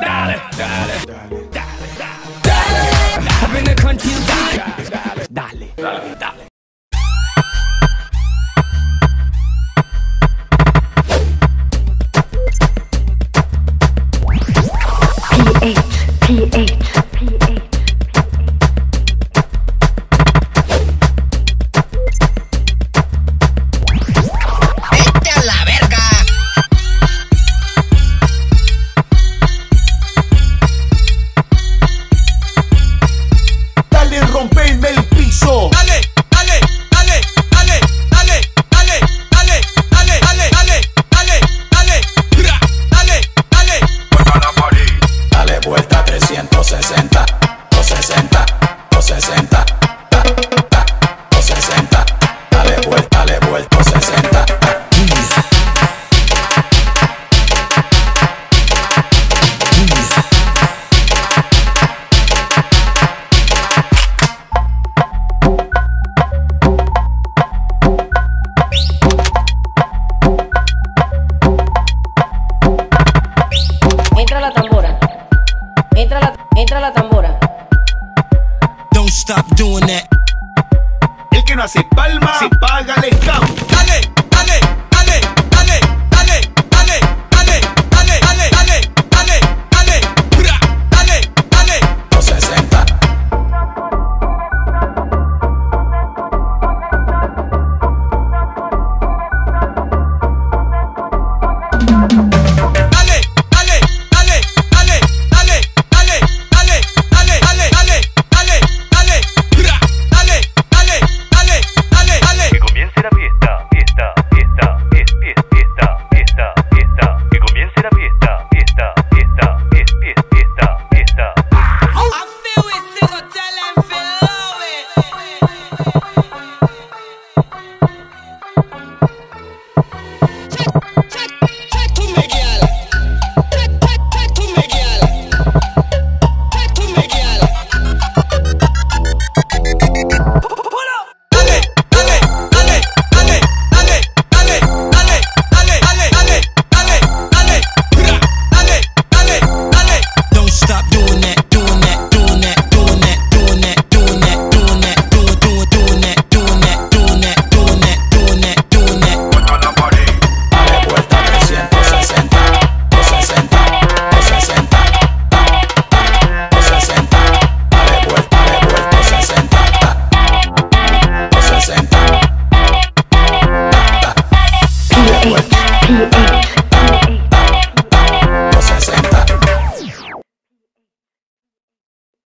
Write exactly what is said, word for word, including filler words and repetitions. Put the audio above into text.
dale, dale, dale, dale. I've been the country, dale, dale, dale, dale. P H, P H. Rompenme el piso. Dale, dale, dale, dale, dale, dale, dale, dale, dale, dale, dale, dale, dale, dale. Vuelta a la pared. Dale vuelta trescientos sesenta, o sesenta, o sesenta, ta, ta, o sesenta. Dale vuelta, dale vuelta, o sesenta. Entra la tambora, entra la, entra la tambora. Don't stop doing that. El que no hace palma se paga el escabio.